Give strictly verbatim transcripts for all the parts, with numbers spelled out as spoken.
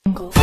Jungle.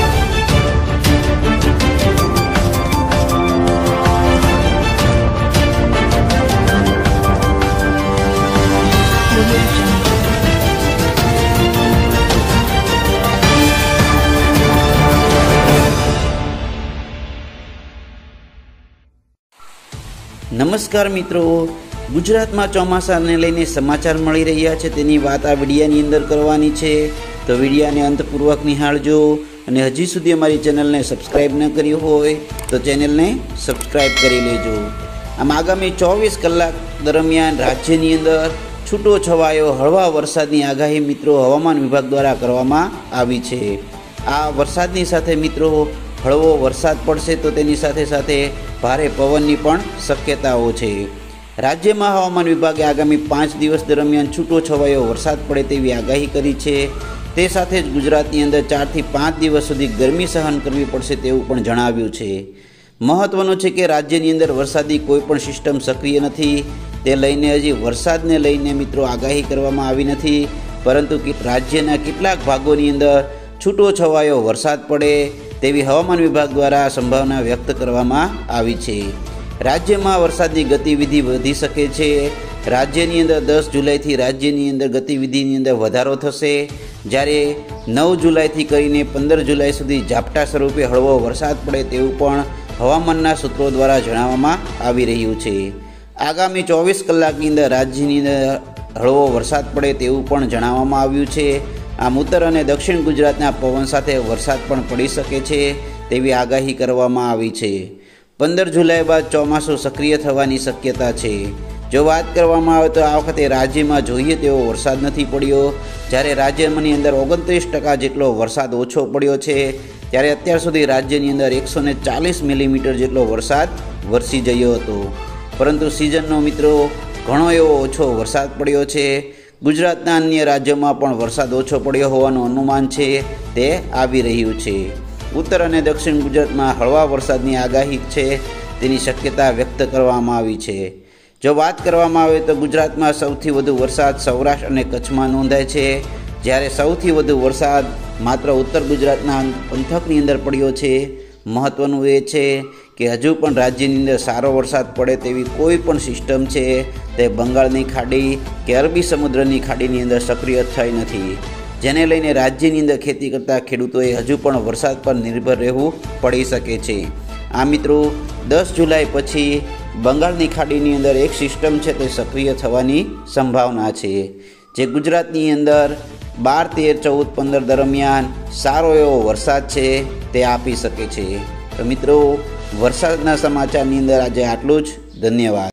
नमस्कार मित्रों, गुजरात में चौमासा ने लईने समाचार मळी रह्या छे तेनी वात आ विडियानी अंदर करवानी छे। तो विडियाने अंतपूर्वक निहाळजो अने हजी सुधी अमारी चेनल ने सब्सक्राइब न करी होय तो चेनल ने सब्सक्राइब करी लेजो। आम आगामी चौवीस कलाक दरमियान राज्यनी अंदर छूटो छवायो हळवा वरसादनी आगाही मित्रों हवामान विभाग द्वारा करवामां आवी छे। आ वरसादनी साथे मित्रों हळवो वरसाद पड़शे तो तेनी साथे साथे भारे पवननी पण शक्यताओ छे। राज्य में हवामान विभागे आगामी पांच दिवस दरमियान छूटो छवायो वरसाद पड़े तेवी आगाही करी छे। ते साथे ज गुजरातनी अंदर चार थी पांच दिवस सुधी गरमी सहन करवी पड़शे तेवुं पण जणाव्युं छे। महत्वनुं छे के राज्यनी अंदर वरसादी कोईपण सिस्टम सक्रिय नथी, ते लईने हजी वरसादने लईने मित्रों आगाही करवामां आवी नथी, परंतु राज्यना केटलाक भागोनी अंदर छूटो छवायो वरसाद पड़े तेवी हवामान विभाग द्वारा संभावना व्यक्त करवामां आवी छे। राज्य में वरसादनी गतिविधि वधी शके छे। राज्यनी अंदर दस जुलाई थी राज्यनी अंदर गतिविधिनी अंदर वधारो थशे, ज्यारे नौ जुलाई थी करीने पंदर जुलाई सुधी झापटा स्वरूपे हळवो वरसाद पड़े तेवुं पण हवामानना सूत्रों द्वारा जणाववामां आवी रह्युं छे। आगामी चौवीस कलाकनी अंदर राज्यनी अंदर हळवो वरसाद पड़े तेवुं पण जणाववामां आव्युं छे। आम उत्तर और दक्षिण गुजरातना पवन साथे वरसाद पण पड़ी शके छे तेवी आगाही करवामां आवी छे। पंदर जुलाई बाद चौमासुं सक्रिय थवानी शक्यता छे। जो बात करवामां आवे तो आ वखते राज्य में जोईए तेवो वरसाद नहीं पड्यो, ज्यारे राज्यनी अंदर ओगणत्रीस टका जेटलो वरसाद ओछो पड्यो छे, त्यारे अत्यार सुधी राज्यनी अंदर एक सौ चालीस मिलीमीटर जेटलो वरसाद वरसी गयो हतो। परंतु सीजननो मित्रों घणो एवो ओछो वरसाद पड्यो छे। गुजरातना अन्य राज्यों में पण वरसाद ओछो पड्यो होवानुं अनुमान छे ते आवी रह्युं छे। उत्तर और दक्षिण गुजरात में हळवा वरसादनी आगाही छे तेनी शक्यता व्यक्त करवामां आवी छे। जो बात करवामां आवे तो गुजरात में सौथी वधु वरसाद सौराष्ट्र और कच्छ में नोंधाय छे, ज्यारे सौथी वधु वरसाद मात्र उत्तर गुजरातना पंथकनी अंदर पड्यो छे। महत्वनुं ए छे कि हजू पण राज्यनी अंदर सारो वरसाद पड़े तेवी कोई पण सिस्टम छे ते बंगाळनी खाड़ी के अरबी समुद्रनी खाड़ीनी अंदर सक्रिय थई नथी, जेने लईने राज्यनी अंदर खेती करता खेडूतोए हजू पण वरसाद पर निर्भर रहेवुं पड़ी शके छे। आ मित्रों दस जुलाई पछी बंगाळनी खाड़ीनी अंदर एक सिस्टम छे ते सक्रिय थवानी संभावना छे, जे गुजरातनी अंदर बार तेर चौदह पंदर दरमियान सारो एवो वरसाद छे ते आपी शके छे। तो मित्रों वरसादना समाचारनी अंदर आजे आटલું જ। धन्यवाद।